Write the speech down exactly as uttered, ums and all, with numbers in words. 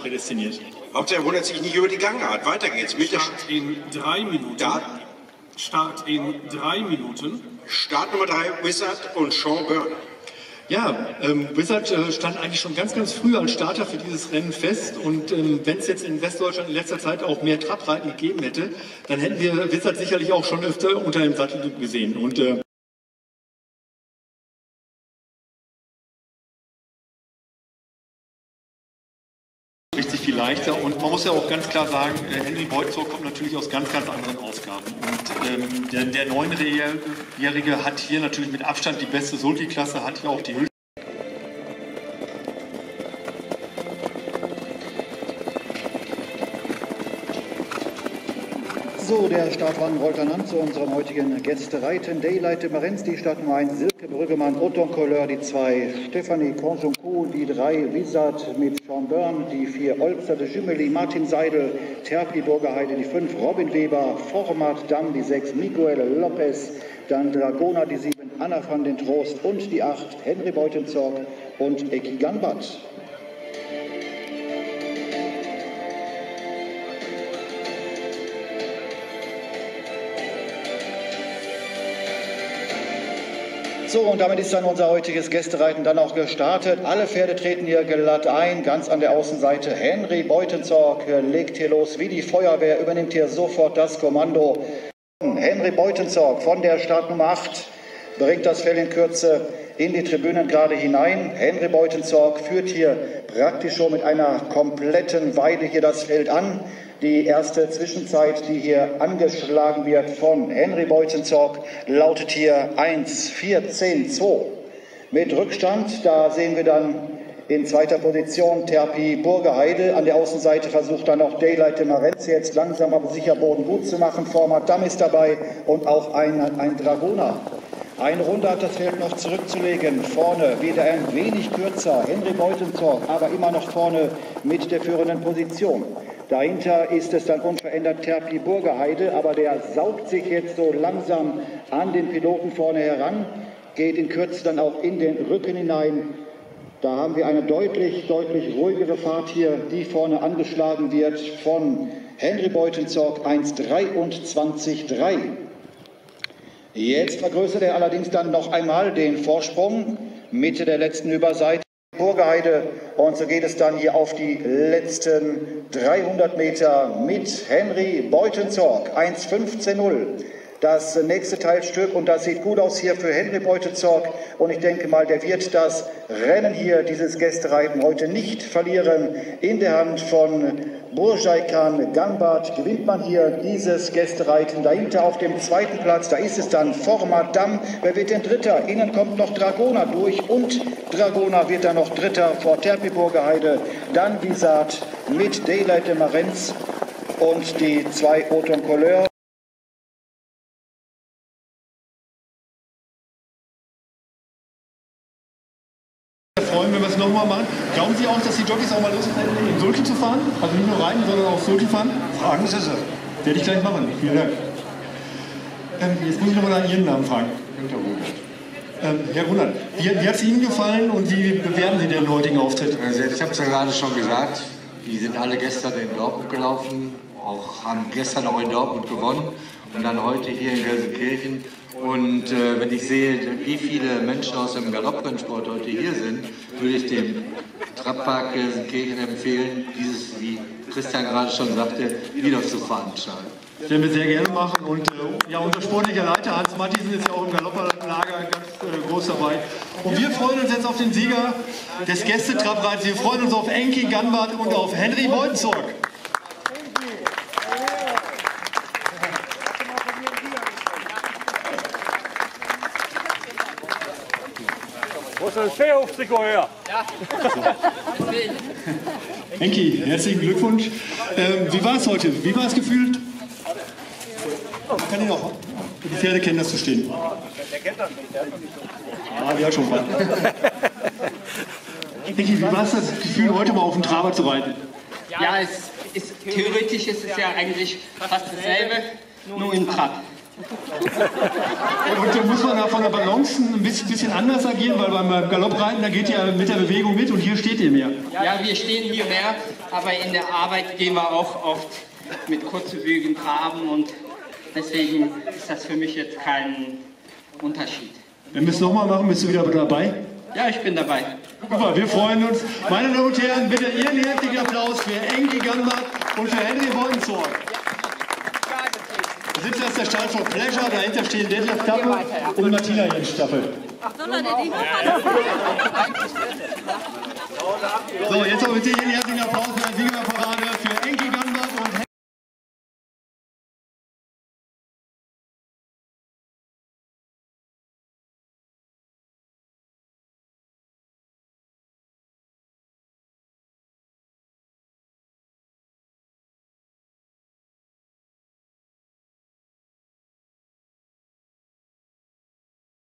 prädestiniert. Hauptsache er wundert sich nicht über die Gangart. Weiter geht's mit Start in drei Minuten. Da. Start in drei Minuten. Start Nummer drei, Wizard und Sean Byrne. Ja, ähm, Wizard äh, stand eigentlich schon ganz, ganz früh als Starter für dieses Rennen fest. Und ähm, wenn es jetzt in Westdeutschland in letzter Zeit auch mehr Trabreiten gegeben hätte, dann hätten wir Wizard sicherlich auch schon öfter unter dem Sattel gesehen. Und äh, richtig viel leichter. Und man muss ja auch ganz klar sagen, äh, Henry Beutzow kommt natürlich aus ganz, ganz anderen Aufgaben. Und ähm, der, der Neunjährige hat hier natürlich mit Abstand die beste Sulky-Klasse, hat hier auch die höchste. So, der Startwagen rollt dann an zu unserem heutigen Gästereiten. Daylight de Marenz, die Start Nummer eins, Silke Brüggemann, Auton Couleur, die zwei, Stephanie Conjoncourt, die drei, Wizard mit Sean Byrne, die vier, Olpser de Jumeli, Martin Seidel, Terpli Burgerheide, die fünf, Robin Weber, Format Damm, die sechs, Miguel Lopez, dann Dragona, die sieben, Anna van den Trost und die acht, Henry Beutenzorg und Eki Ganbat. So, und damit ist dann unser heutiges Gästereiten dann auch gestartet. Alle Pferde treten hier glatt ein, ganz an der Außenseite. Henry Beutenzorg legt hier los wie die Feuerwehr, übernimmt hier sofort das Kommando. Henry Beutenzorg von der Startnummer acht bringt das Fell in Kürze in die Tribünen gerade hinein. Henry Beutenzorg führt hier praktisch schon mit einer kompletten Weide hier das Feld an. Die erste Zwischenzeit, die hier angeschlagen wird von Henry Beutenzorg, lautet hier eins vierzehn zwei. Mit Rückstand, da sehen wir dann in zweiter Position Terpli Burgerheide. An der Außenseite versucht dann auch Daylight de Marenz jetzt langsam aber sicher Boden gut zu machen. Format Damm ist dabei und auch ein, ein Dragona. Eine Runde hat das Feld noch zurückzulegen. Vorne wieder ein wenig kürzer. Henry Beutenzorg, aber immer noch vorne mit der führenden Position. Dahinter ist es dann unverändert Terpli Burgerheide, aber der saugt sich jetzt so langsam an den Piloten vorne heran, geht in Kürze dann auch in den Rücken hinein. Da haben wir eine deutlich, deutlich ruhigere Fahrt hier, die vorne angeschlagen wird von Henry Beutenzorg eins dreiundzwanzig drei. Jetzt vergrößert er allerdings dann noch einmal den Vorsprung, Mitte der letzten Überseite. Burgerheide, und so geht es dann hier auf die letzten dreihundert Meter mit Henry Beutenzorg eins fünfzehn null. Das nächste Teilstück, und das sieht gut aus hier für Henry Beutenzorg, und ich denke mal, der wird das Rennen hier, dieses Gästereiten heute nicht verlieren. In der Hand von Burjaikan Ganbat gewinnt man hier dieses Gästereiten. Dahinter auf dem zweiten Platz, da ist es dann Format Damm. Wer wird denn Dritter? Innen kommt noch Dragona durch, und Dragona wird dann noch Dritter vor Terpli Burgerheide. Dann Wizard mit Daylight de Marenz und die zwei Auton Couleur. Freuen, wenn wir es nochmal machen. Glauben Sie auch, dass die Jockeys auch mal Lust hätten, in Sulky zu fahren? Also nicht nur reiten, sondern auch Sulky fahren? Fragen Sie sie. Werde ich gleich machen. Vielen Dank. Ähm, jetzt muss ich nochmal nach Ihren Namen fragen. Ähm, Herr Runert, wie, wie hat es Ihnen gefallen und wie bewerten Sie den heutigen Auftritt? Also ich habe es ja gerade schon gesagt, die sind alle gestern in Dortmund gelaufen, auch, haben gestern auch in Dortmund gewonnen und dann heute hier in Gelsenkirchen. Und äh, wenn ich sehe, wie viele Menschen aus dem Galopprennsport heute hier sind, würde ich dem Trabpark Gelsenkirchen empfehlen, dieses, wie Christian gerade schon sagte, wieder zu veranstalten. Das werden wir sehr gerne machen. Und äh, ja, unser sportlicher Leiter Hans Matthiesen ist ja auch im Galopperlager ganz äh, groß dabei. Und wir freuen uns jetzt auf den Sieger des Gästetrabreits. Wir freuen uns auf Enki Ganbat und auf Henry Beutenzorg. Wo ist das vierhundertfünfzig Euro? Ja. Enki, herzlichen Glückwunsch. Ähm, wie war es heute? Wie war es gefühlt? Ich kann ihn auch. Die Pferde kennen das zu stehen. Der kennt das nicht. Ah, ja, schon mal. Enki, wie war es das Gefühl, heute mal auf den Traber zu reiten? Ja, es ist, theoretisch ist es ja eigentlich fast dasselbe, nur im Trab. Und da muss man da von der Balance ein bisschen, bisschen anders agieren, weil beim Galoppreiten, da geht ihr mit der Bewegung mit und hier steht ihr mehr. Ja, wir stehen hier mehr, aber in der Arbeit gehen wir auch oft mit kurzen Bögen traben und deswegen ist das für mich jetzt kein Unterschied. Wenn wir es nochmal machen, bist du wieder dabei? Ja, ich bin dabei. Super, wir freuen uns. Meine Damen und Herren, bitte Ihren herzlichen Applaus für Engi Gambart und für Henry Beutenzorg. Da sitzt erst der Stall von Pleasure, dahinter stehen Detlef Tappe und Martina Jens-Staffel. So, jetzt aber bitte Ihren herzlichen Applaus.